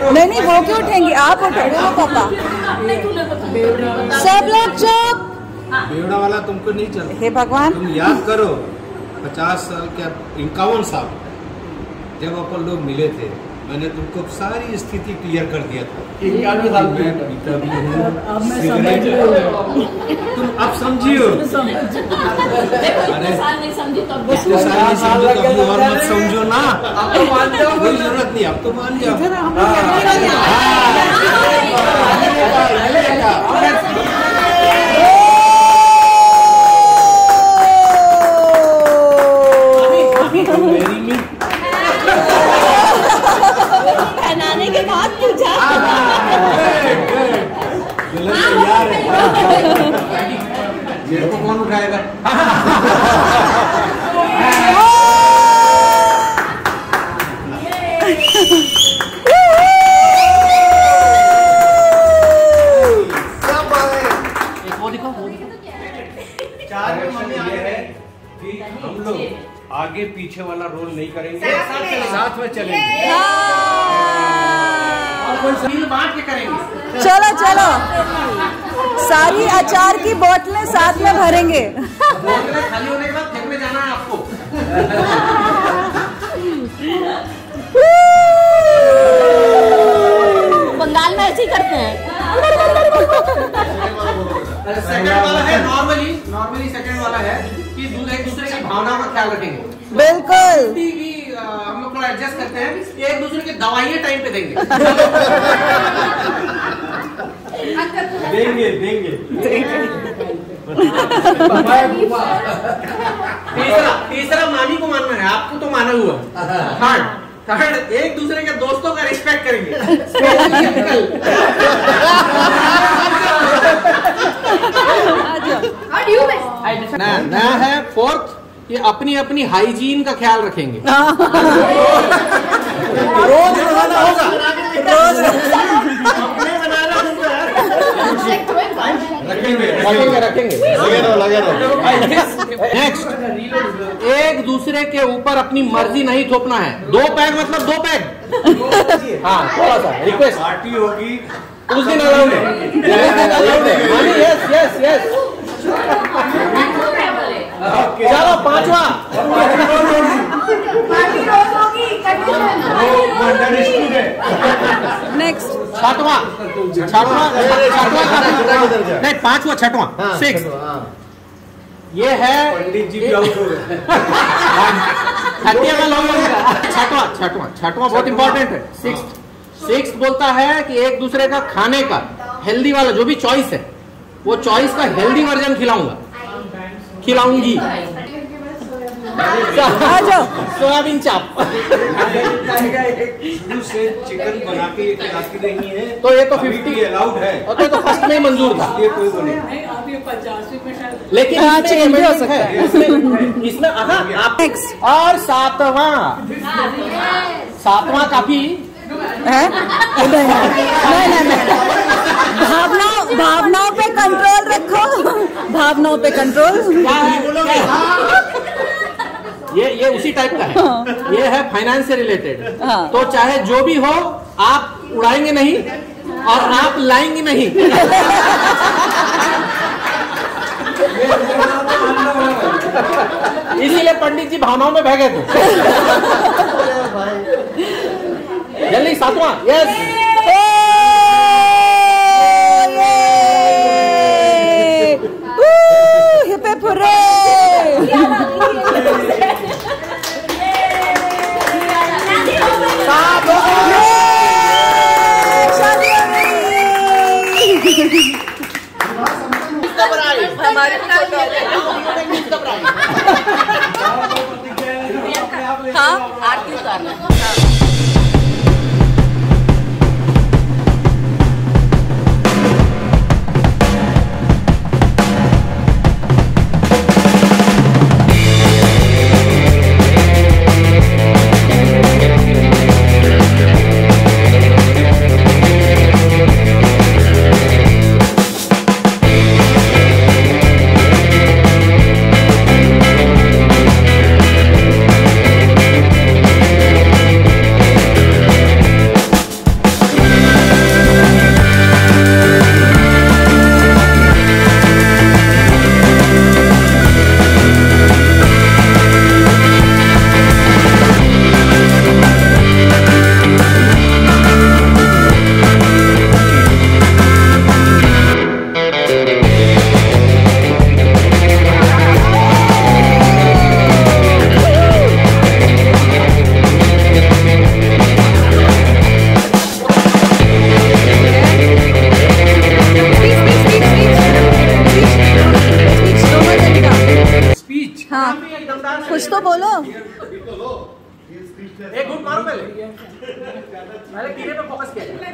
नहीं नहीं, वो क्यों उठेंगे, आप उठो पापा। सब लोग चुप। बेवड़ा वाला तुमको नहीं चल। हे भगवान, तुम याद करो 50 साल क्या 51 साल जब अपन लोग मिले थे, मैंने तुमको सारी स्थिति क्लियर कर दिया था। 91 साल मैं पीता भी हूँ, तुम अब समझियो। अरे साल नहीं समझी तो अब और मत समझो ना, अब तो मान जाओ, कोई जरूरत नहीं, अब तो मान जाओ। पहनाने के बाद पूछा ये को कौन उठाएगा? हम लोग आगे पीछे वाला रोल नहीं करेंगे, साथ में चलेंगे, बांट के करेंगे। चलो चलो, सारी अचार की बोतलें साथ में भरेंगे। बोतलें खाली होने के बाद फेंकने जाना है आपको। बंगाल में ऐसे ही करते हैं। सेकंड वाला है नॉर्मली सेकंड वाला है कि एक दूसरे की भावना का ख्याल रखेंगे। बिल्कुल। हम लोग थोड़ा एडजस्ट करते हैं, एक दूसरे की दवाइयाँ टाइम पे देंगे। देंगे। तीसरा मानी को मानना है, आपको तो माना हुआ। थर्ड एक दूसरे के दोस्तों का रिस्पेक्ट करेंगे। ना है फोर्थ, ये अपनी अपनी हाइजीन का ख्याल रखेंगे। रोज बनाना होगा, रोज रखेंगे। नेक्स्ट, एक दूसरे के ऊपर अपनी मर्जी नहीं थोपना है। 2 पैग मतलब 2 पैग। हाँ, थोड़ा सा रिक्वेस्ट। पार्टी होगी उस दिन अलाउड है। यस। चलो 5वां। नेक्स्ट 6वां नहीं 5वां 6वां 6 ये है पंडित जी भी आउट हो गए। 6वां बहुत इंपॉर्टेंट है। 6th बोलता है कि एक दूसरे का खाने का हेल्दी वाला जो भी चॉइस है, वो चॉइस का हेल्दी वर्जन खिलाऊंगी। सोयाबीन चाप से चिकन बना के खिलाती नहीं है, तो ये तो 50 अलाउड है, और तो फर्स्ट में मंजूर था। ये कोई बोले लेकिन चेंज हो सकता है इसमें। और 7वां काफी है। नहीं, भावनाओं पे कंट्रोल रखो, भावनाओं पे कंट्रोल। ये उसी टाइप का है। ये है फाइनेंस से रिलेटेड। तो चाहे जो भी हो, आप उड़ाएंगे नहीं और आप लाएंगे नहीं। इसीलिए पंडित जी भावनाओं में बह गए थे। जल्दी 7वां। यस, हमारे हाँ आरती उतारना। एक घूट मारो पहले कीड़े पे फोकस किया।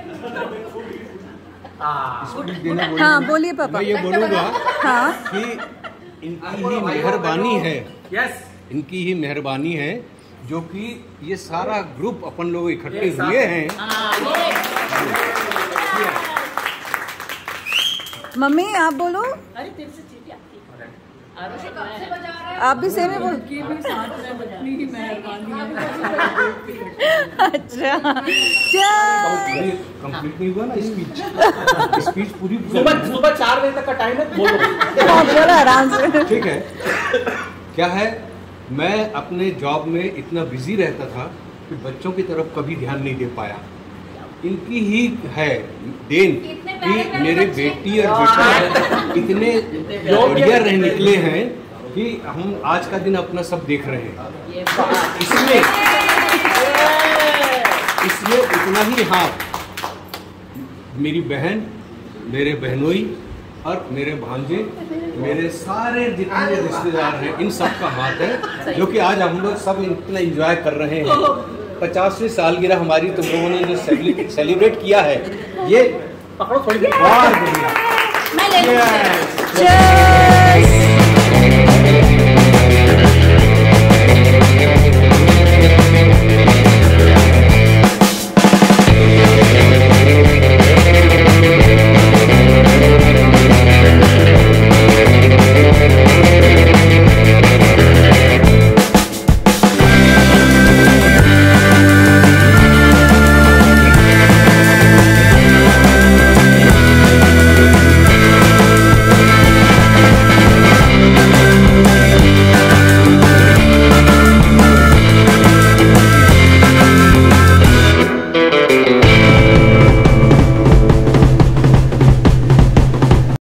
हाँ बोलिए पापा। मैं ये बोलूँगा हाँ कि इनकी ही मेहरबानी है, यस, इनकी ही मेहरबानी है जो कि ये सारा ग्रुप अपन लोग इकट्ठे हुए हैं। मम्मी आप बोलो। अरे तेरे से चीटी आती है। आप भी सेम ही बोल। की भी साथ में बचनी की मेहरबानी अच्छा चल कंप्लीट नहीं हुआ ना स्पीच पूरी। सुबह 4 बजे तक का टाइम है, बोलो। बोलो आराम से। ठीक है। क्या है, मैं अपने जॉब में इतना बिजी रहता था कि बच्चों की तरफ कभी ध्यान नहीं दे पाया। इनकी ही है देन कि मेरे बेटी और बेटा इतने बढ़िया रह निकले हैं कि हम आज का दिन अपना सब देख रहे हैं। इसमें इतना ही, हाँ, मेरी बहन, मेरे बहनोई और मेरे भांजे, मेरे सारे जितने रिश्तेदार हैं, इन सब का हाथ है जो कि आज हम लोग सब इतना एंजॉय कर रहे हैं। 50वीं सालगिरह हमारी तुम लोगों ने जो सेलिब्रेट किया है, ये पकड़ो थोड़ी देर। बहुत बढ़िया। मैं ले लूं। चल